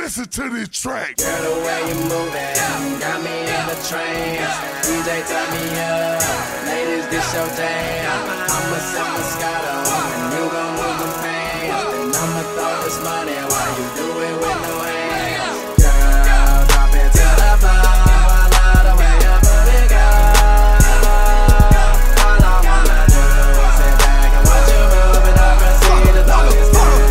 listen to this track. Girl, the way you moving got me in the trance. DJ, turn me up. Ladies, this your jam. I'ma sip Moscato and you gon' move them pants. And I'ma throw this money while you do it with no hands. Girl, drop it to the floor. I love the way you put it, girl. All I wanna do is sit back and watch you move it up and see the throw this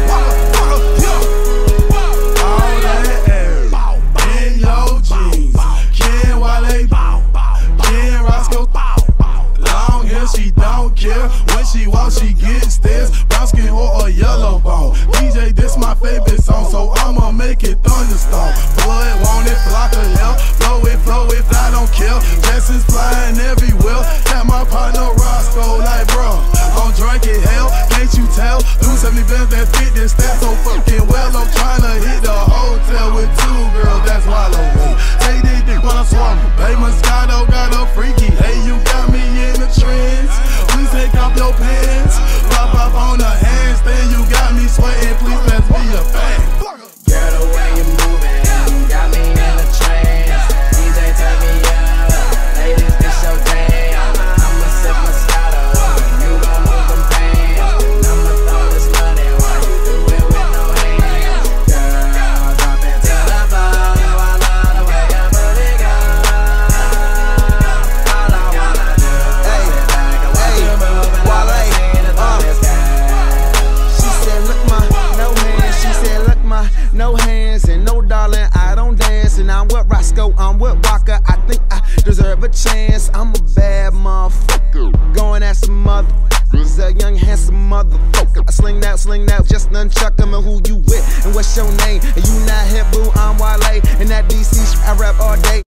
she don't care. When she walks, she gets stares. Brown skin or a yellow bone. DJ, this my favorite song, so I'ma make it thunderstorm. Blood, want it, flock of hell. Flow it, I don't care. Blessings flying everywhere. Got my partner Roscoe, like bro, I'm drunk in hell. Can't you tell? 270 bands that fit this stat so fucking well. I'm trying to hit the hotel with two girls, that's wallow. Take this dick when I swallow. Hey, Moscato got a freaky. Hey, you got me in the trends. Please take off your pants. Pop up on the handstand. You got me sweating. Please let's be a fan. Girl, the way you moving got me in the trance. DJ, turn me up. Ladies, this your jam. I'ma sip Moscato and you gon' move them pants. And I'ma throw this money while you do it with no hands. Girl, drop it to the floor. I love the way you put it, girl. All I wanna do is sit back and watch you move it up and see the throw this cash. She said, look my, no hands. She said, look my, no hands. And no darling, I don't dance. And I'm with Roscoe, I'm with Walker. I think I deserve a chance. I'm a bad motherfucker. Going at some motherfuckers. A young, handsome motherfucker. I sling that, just nunchuck 'em. And who you with? And what's your name? And you not hip, boo, I'm Wale. And that DC, I rap all day.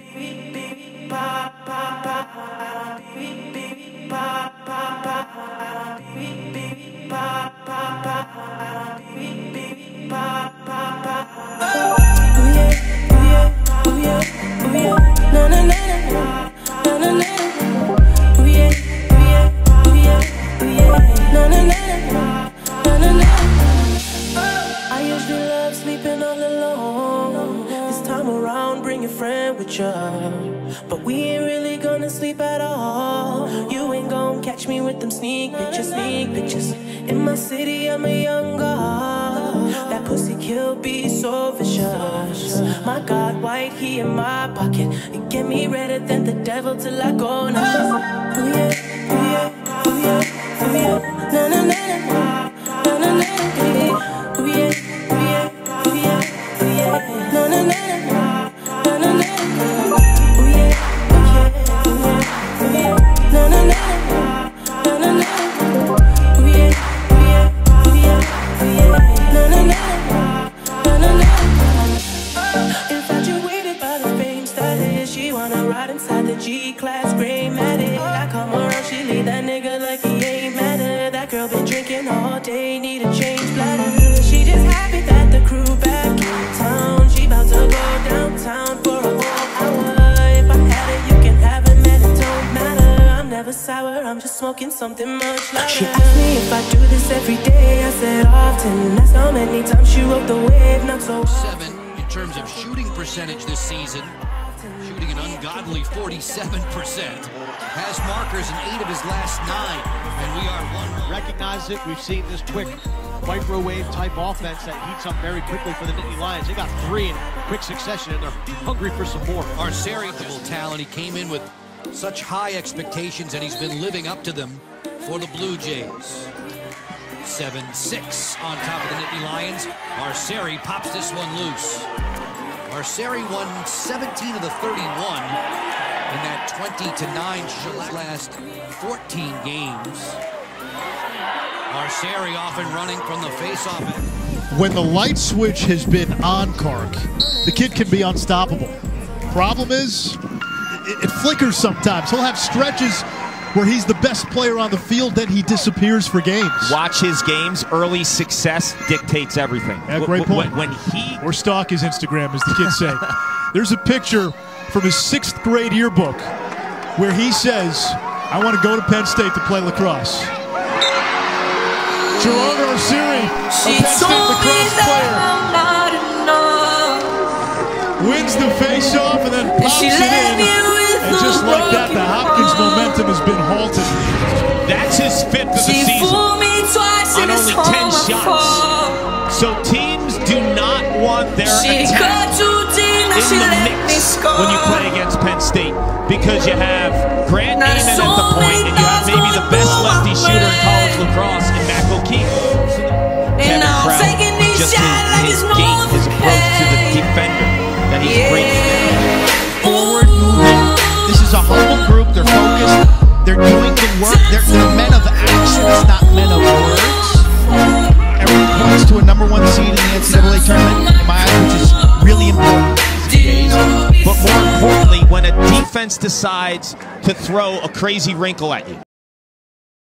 I usually love sleeping all alone. This time around, bring your friend with you. But we ain't really gonna sleep at all. You ain't gonna catch me with them sneak pictures. In my city, I'm a young god. That pussy kill be so vicious. My God, white, he in my pocket. It get me redder than the devil till I go now. Ooh yeah, ooh yeah, ooh yeah, ooh yeah. Na na na na, na na na na. Ooh yeah, ooh yeah, ooh yeah, ooh yeah. Na na na na, na na na. Ooh yeah, ooh yeah, ooh yeah, ooh yeah. Na na na na, na na na. Ooh yeah, ooh yeah, ooh yeah, ooh yeah. Na na na na, na na na. Infatuated by the fame status, she wanna ride inside the G-Class gray Matic. I come around, she leave that nigga like he ain't matter. That girl been drinking all day, need a change bladder. She just happy that the crew back in town. She about to go downtown for a whole hour. If I had it, you can have it, man, it don't matter. I'm never sour, I'm just smoking something much louder. She asked me if I do this every day, I said often. That's how many times she rode the wave, not so often. 7 in terms of shooting percentage this season. Shooting an ungodly 47%. Has markers in 8 of his last 9. And we are 1. Recognize it. We've seen this quick microwave type offense that heats up very quickly for the Nittany Lions. They got 3 in quick succession and they're hungry for some more. Arceri, talent. He came in with such high expectations and he's been living up to them for the Blue Jays. 7-6 on top of the Nittany Lions. Arceri pops this one loose. Arceri won 17 of the 31 in that 20-9 shot last 14 games. Arceri off and running from the face-off. When the light switch has been on, Kark, the kid can be unstoppable. Problem is, it flickers sometimes. He'll have stretches where he's the best player on the field, then he disappears for games. Watch his games. Early success dictates everything. Yeah, great point. Or stalk his Instagram, as the kids say. There's a picture from his 6th grade yearbook where he says, I want to go to Penn State to play lacrosse. Gerard Arceri, a Penn State lacrosse player. Gets the face off and then pops it in. And just like that, the Hopkins momentum has been halted. That's his 5th of the season on only 10 shots. So teams do not want their attack in the mix when you play against Penn State, because you have Grant Neiman at the point, and you have maybe the best lefty shooter in college lacrosse in Mac O'Keefe. Kevin Crowder, just his gait, his approach to the defender that he's bringing in. Forward movement. This is a humble group. They're focused. They're doing the work. They're men of actions, not men of words. Everyone points to a #1 seed in the NCAA tournament, in my eyes, which is really important. But more importantly, when a defense decides to throw a crazy wrinkle at you,